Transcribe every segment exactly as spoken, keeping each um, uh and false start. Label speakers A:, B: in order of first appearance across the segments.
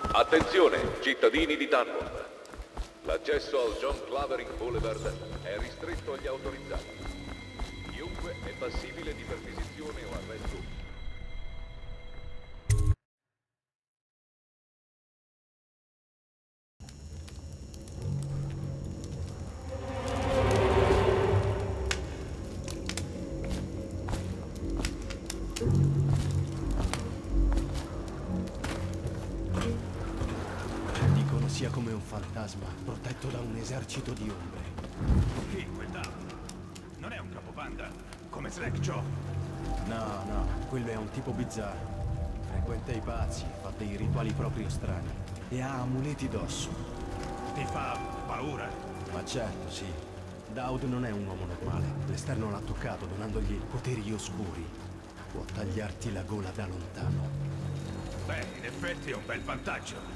A: Attenzione, cittadini di Dunwall. L'accesso al John Clavering Boulevard è ristretto agli autorizzati. Chiunque è passibile di perquisizione o arresto.
B: Dicono sia come un fantasma, protetto da un esercito di ombre.
C: Chi, quel Down? Non è un capobanda, come Slack Joe.
B: No, no, quello è un tipo bizzarro. Frequenta i pazzi, fa dei rituali proprio strani. E ha amuleti d'osso.
C: Ti fa paura?
B: Ma certo, sì. Daud non è un uomo normale. L'esterno l'ha toccato, donandogli poteri oscuri. Può tagliarti la gola da lontano.
C: Beh, in effetti è un bel vantaggio.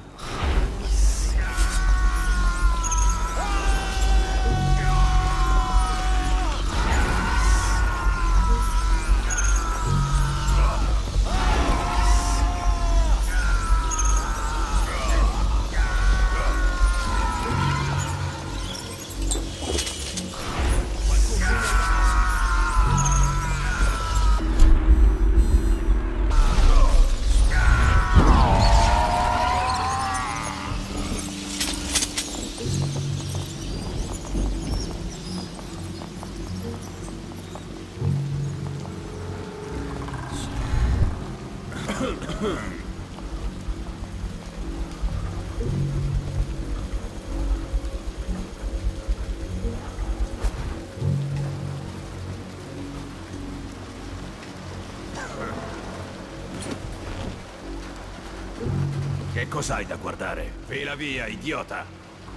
C: Che cos'hai da guardare? Fila via, idiota!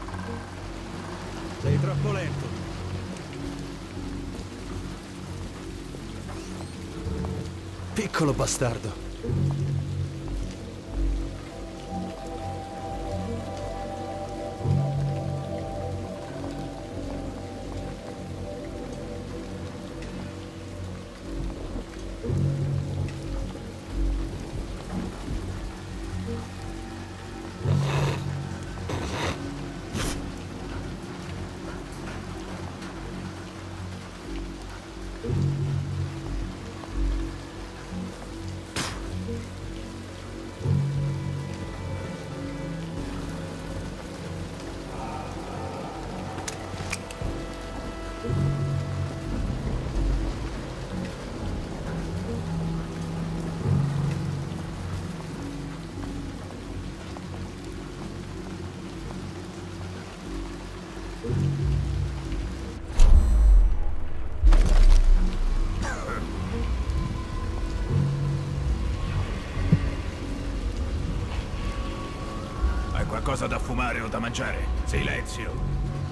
B: Sei troppo lento. Piccolo bastardo.
C: Hai qualcosa da fumare o da mangiare? Silenzio!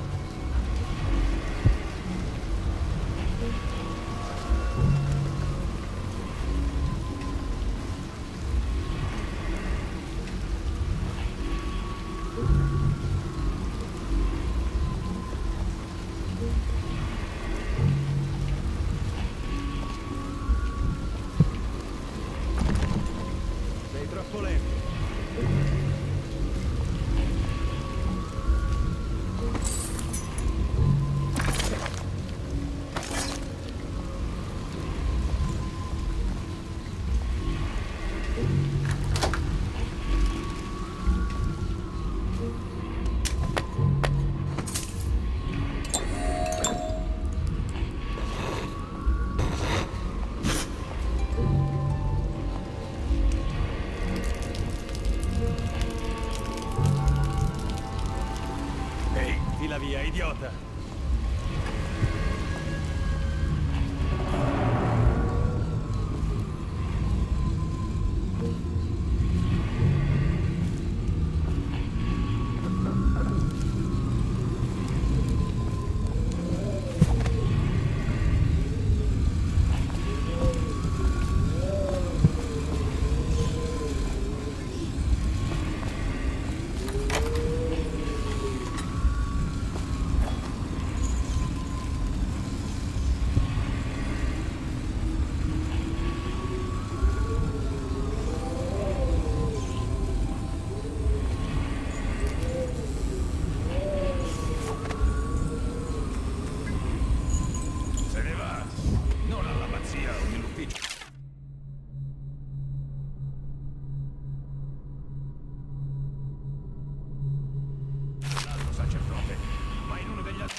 B: Sei troppo lento.
C: Ehi,
B: Fila via, idiota.
C: ufficio. L'altro sacerdote, ma in uno degli altri...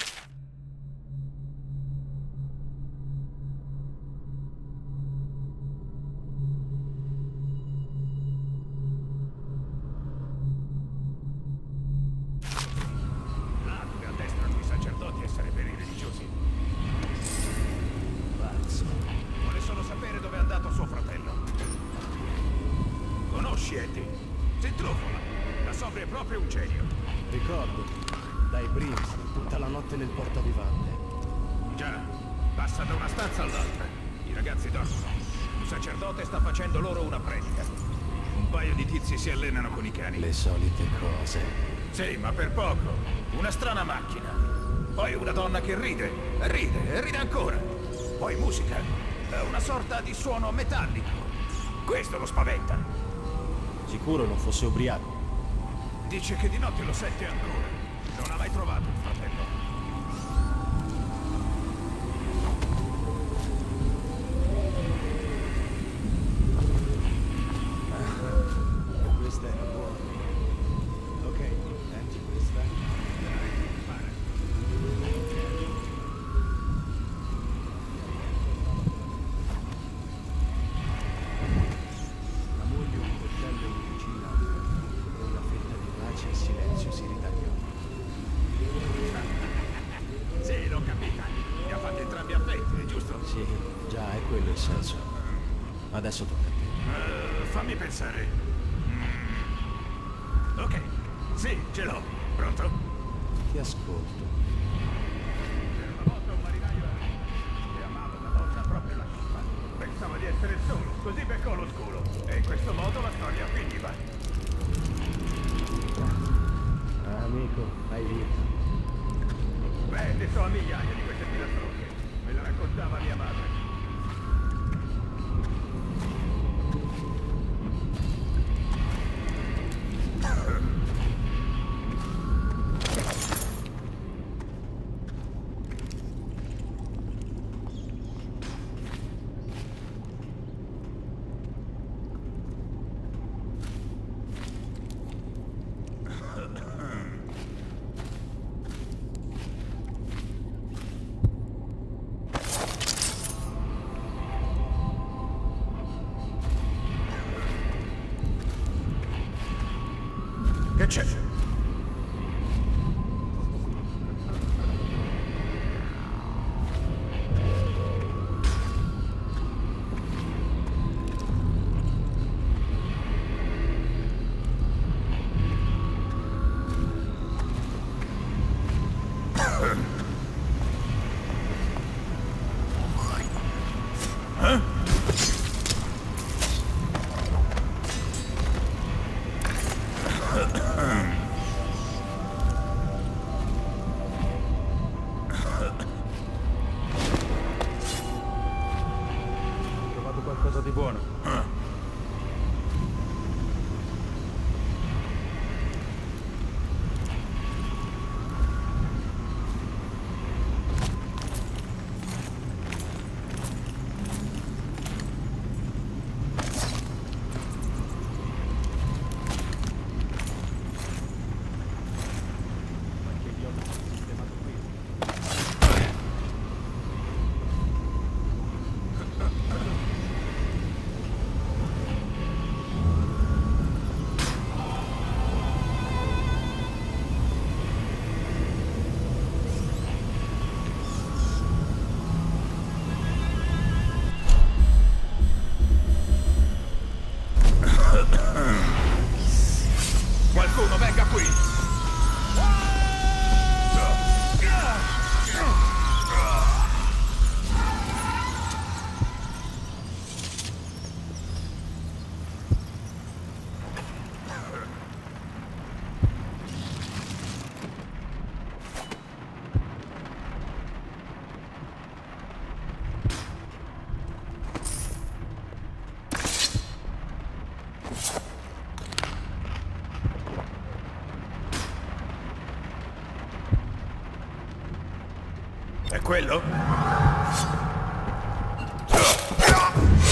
C: L'altro addestrano i sacerdoti a essere veri religiosi.
B: Pazzo.
C: Vuole solo sapere dove è andato suo fratello. Conosci Eddie? Si trufola. La Sobri è proprio un genio.
B: Ricordo, dai Brims, tutta la notte nel portavivante.
C: Già, passa da una stanza all'altra. I ragazzi dormono. Un sacerdote sta facendo loro una predica. Un paio di tizi si allenano con i cani.
B: Le solite cose.
C: Sì, ma per poco. Una strana macchina. Poi una donna che ride. Ride e ride ancora. Poi musica. È una sorta di suono metallico. Questo lo spaventa.
B: Sicuro non fosse ubriaco.
C: Dice che di notte lo sente ancora. Non ha mai trovato il fratello.
B: Questa era buona. Ok, senti questa. La moglie un coltello in cucina e una fetta di pace e silenzio si ritagliò.
C: Sì, l'ho capita. Li ha fatti entrambi a fette, giusto?
B: Sì, già è quello il senso. Adesso tocca a te.
C: Uh, fammi pensare. Mm. Ok, sì, ce l'ho. Pronto?
B: Ti ascolto.
C: Per una volta un marinaio che amava una donna proprio la scipa. Pensava di essere solo, così beccò lo scuro. E in questo modo la storia finiva.
B: Ah, amico, hai vinto.
C: Beh, ne so a migliaia di queste filastrocche. Me la raccontava mia madre. Che c'è?
B: Ho trovato qualcosa di buono. Qualche idiota si è sistemato qui.
C: Qualcuno venga qui! È quello?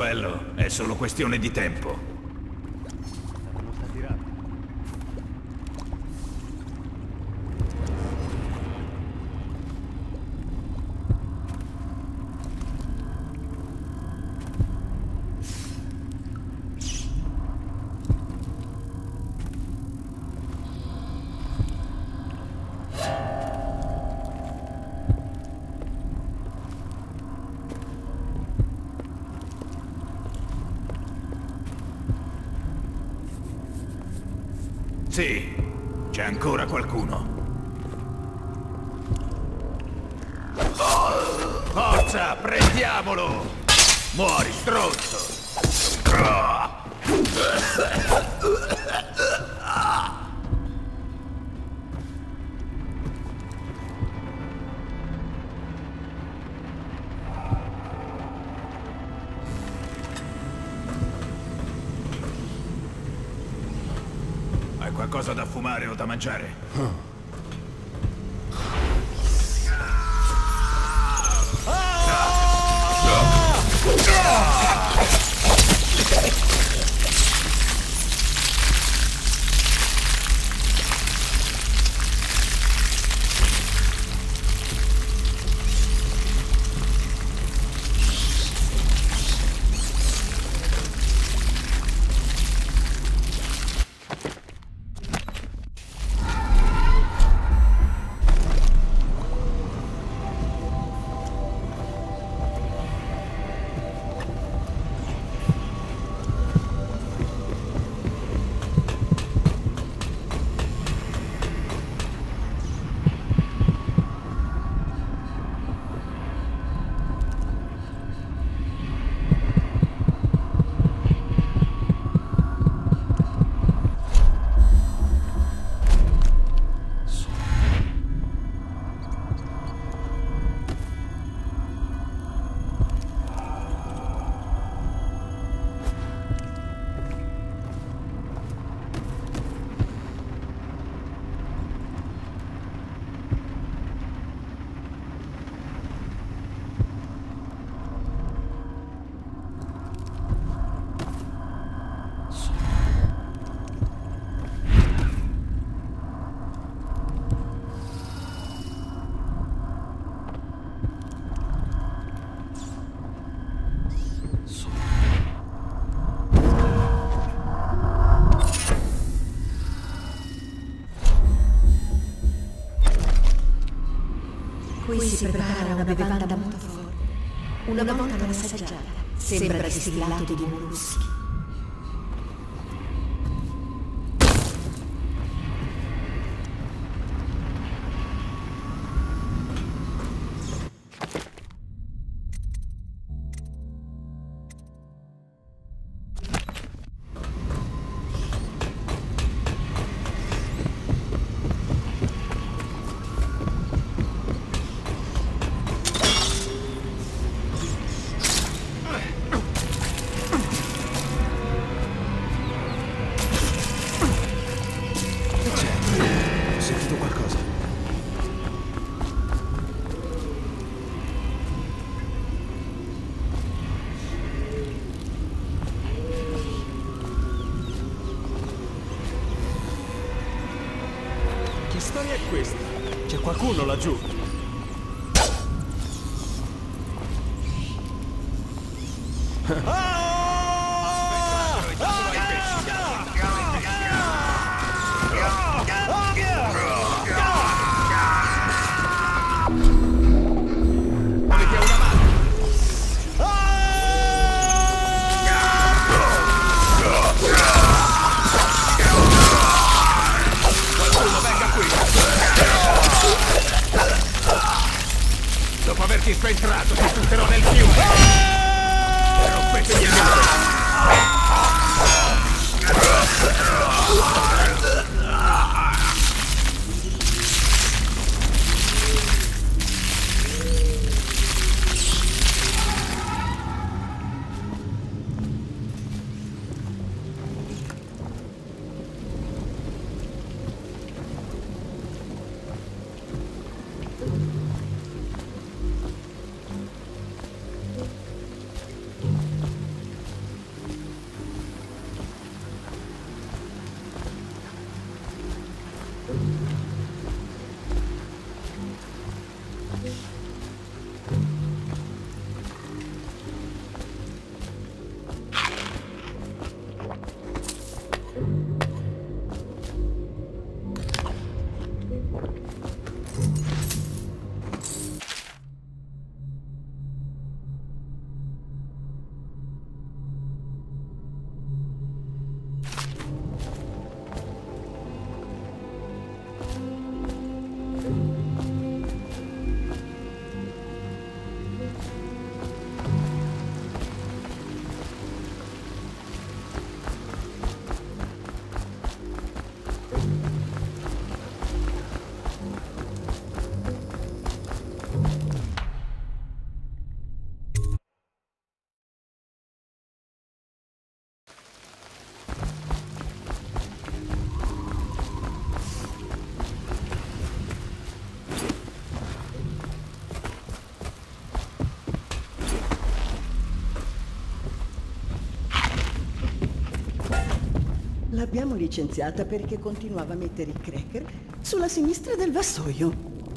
C: Quello è solo questione di tempo.
B: Saranno stati rapiti.
C: Sì, c'è ancora qualcuno. Forza, prendiamolo! Muori, stronzo! Hai qualcosa da fumare o da mangiare?
D: Qui si prepara una bevanda molto forte. Una volta l'ho assaggiata. Sembra distillato di molluschi.
B: Che storia è questa? C'è qualcuno laggiù?
C: Dopo averti sventrato, ti butterò nel fiume! Rompetemi il
E: L'abbiamo licenziata perché continuava a mettere i cracker sulla sinistra del vassoio.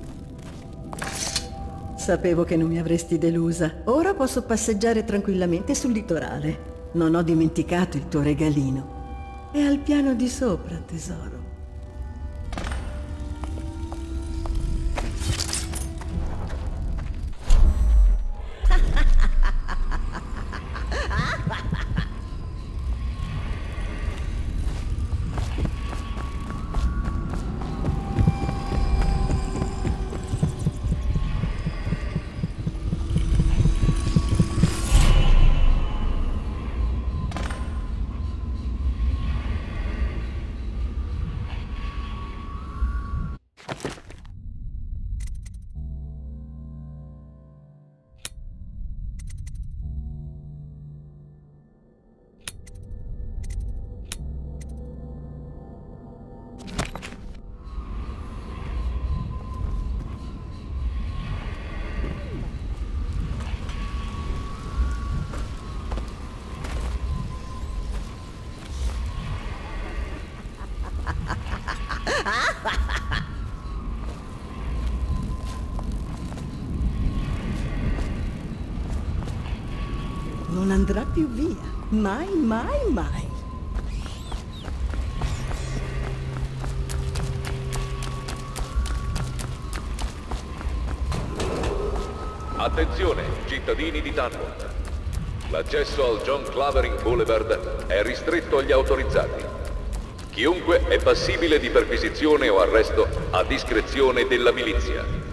E: Sapevo che non mi avresti delusa. Ora posso passeggiare tranquillamente sul litorale. Non ho dimenticato il tuo regalino. È al piano di sopra, tesoro. Non andrà più via. Mai, mai, mai.
A: Attenzione, cittadini di Dunwall. L'accesso al John Clavering Boulevard è ristretto agli autorizzati. Chiunque è passibile di perquisizione o arresto a discrezione della milizia.